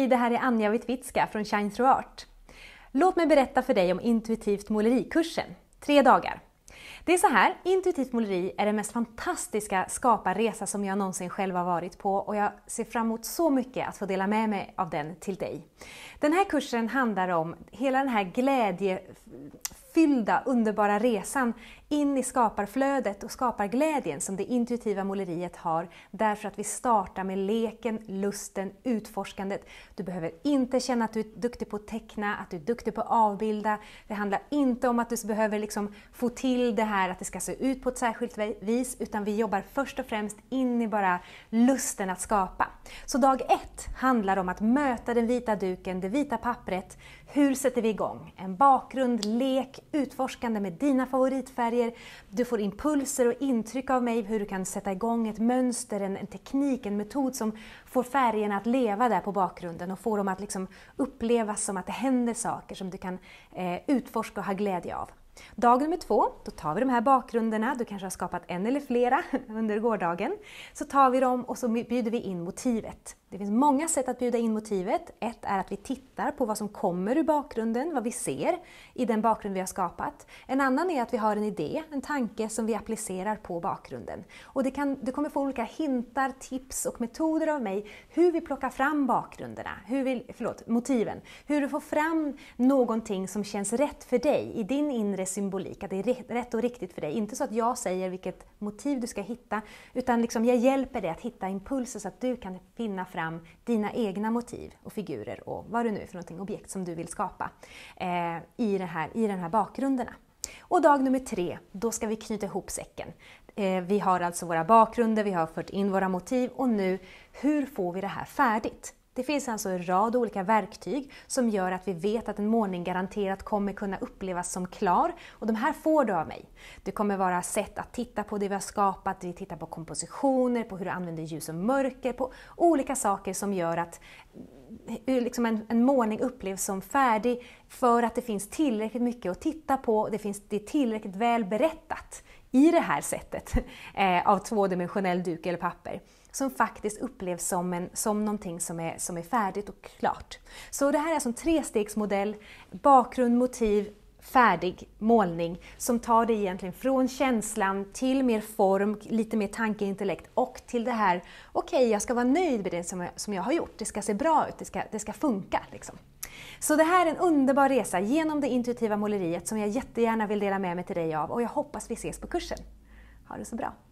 Hej, det här är Anja Witwicka från Shine Through Art. Låt mig berätta för dig om intuitivt målerikursen. 3 dagar. Det är så här, intuitivt måleri är den mest fantastiska skaparresa som jag någonsin själv har varit på och jag ser fram emot så mycket att få dela med mig av den till dig. Den här kursen handlar om hela den här glädjefyllda, underbara resan in i skaparflödet och skaparglädjen som det intuitiva måleriet har, därför att vi startar med leken, lusten, utforskandet. Du behöver inte känna att du är duktig på att teckna, att du är duktig på att avbilda. Det handlar inte om att du behöver få till det här att det ska se ut på ett särskilt vis, utan vi jobbar först och främst in i bara lusten att skapa. Så dag 1 handlar om att möta den vita duken, det vita pappret. Hur sätter vi igång? En bakgrund, lek, utforskande med dina favoritfärger. Du får impulser och intryck av mig hur du kan sätta igång ett mönster, en teknik, en metod som får färgerna att leva där på bakgrunden och får dem att upplevas som att det händer saker som du kan utforska och ha glädje av. Dag nummer 2, då tar vi de här bakgrunderna, du kanske har skapat en eller flera under gårdagen. Så tar vi dem och så bjuder vi in motivet. Det finns många sätt att bjuda in motivet. Ett är att vi tittar på vad som kommer ur bakgrunden, vad vi ser i den bakgrund vi har skapat. En annan är att vi har en idé, en tanke som vi applicerar på bakgrunden. Och du kommer få olika hintar, tips och metoder av mig hur vi plockar fram bakgrunderna, motiven. Hur du får fram någonting som känns rätt för dig i din inre symbolik, att det är rätt och riktigt för dig. Inte så att jag säger vilket motiv du ska hitta, utan jag hjälper dig att hitta impulser så att du kan finna fram dina egna motiv och figurer och vad det nu är för någonting, objekt som du vill skapa i de här bakgrunderna. Och dag nummer 3, då ska vi knyta ihop säcken. Vi har alltså våra bakgrunder, vi har fört in våra motiv och nu, hur får vi det här färdigt? Det finns alltså en rad olika verktyg som gör att vi vet att en målning garanterat kommer kunna upplevas som klar. Och de här får du av mig. Det kommer vara sätt att titta på det vi har skapat, vi tittar på kompositioner, på hur du använder ljus och mörker, på olika saker som gör att en målning upplevs som färdig för att det finns tillräckligt mycket att titta på, det är tillräckligt väl berättat i det här sättet av tvådimensionell duk eller papper, som faktiskt upplevs som någonting som är färdigt och klart. Så det här är alltså en 3-stegsmodell, bakgrund, motiv, färdig målning, som tar det egentligen från känslan till mer form, lite mer tankeintellekt och till det här, okej, jag ska vara nöjd med det som jag har gjort, det ska se bra ut, det ska funka . Så det här är en underbar resa genom det intuitiva måleriet som jag jättegärna vill dela med mig till dig av, och jag hoppas vi ses på kursen. Ha det så bra!